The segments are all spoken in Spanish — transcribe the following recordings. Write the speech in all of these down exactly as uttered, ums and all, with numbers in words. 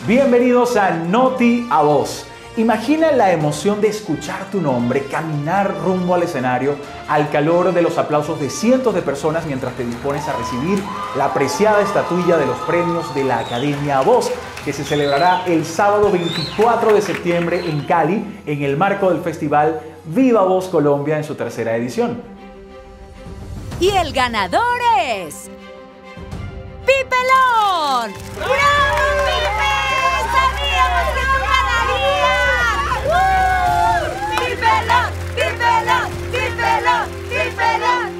Bienvenidos a Noti a Voz. Imagina la emoción de escuchar tu nombre, caminar rumbo al escenario, al calor de los aplausos de cientos de personas mientras te dispones a recibir la apreciada estatuilla de los premios de la Academia Voz, que se celebrará el sábado veinticuatro de septiembre en Cali, en el marco del festival Viva Voz Colombia en su tercera edición. Y el ganador es... ¡Pipelón! ¡Bravo, Pipe! ¡Sabíamos que tú ganarías! ¡Uh! ¡Pipelón! ¡Pipelón! ¡Pipelón! ¡Pipelón!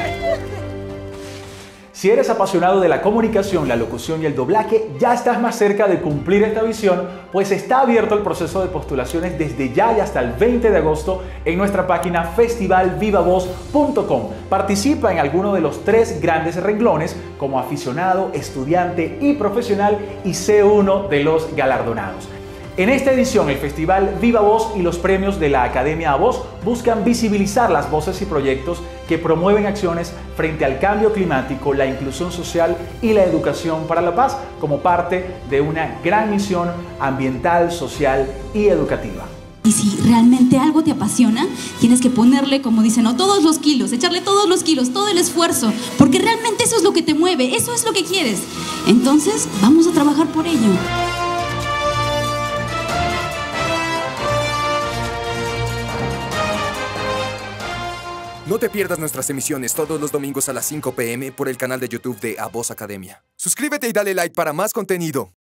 Si eres apasionado de la comunicación, la locución y el doblaje, ya estás más cerca de cumplir esta visión, pues está abierto el proceso de postulaciones desde ya y hasta el veinte de agosto en nuestra página festival viva voz punto com. Participa en alguno de los tres grandes renglones como aficionado, estudiante y profesional y sé uno de los galardonados. En esta edición, el Festival Viva Voz y los premios de la Academia Voz buscan visibilizar las voces y proyectos que promueven acciones frente al cambio climático, la inclusión social y la educación para la paz como parte de una gran misión ambiental, social y educativa. Y si realmente algo te apasiona, tienes que ponerle, como dicen, ¿no? todos los kilos, echarle todos los kilos, todo el esfuerzo, porque realmente eso es lo que te mueve, eso es lo que quieres. Entonces, vamos a trabajar por ello. No te pierdas nuestras emisiones todos los domingos a las cinco p m por el canal de YouTube de A Voz Academia. Suscríbete y dale like para más contenido.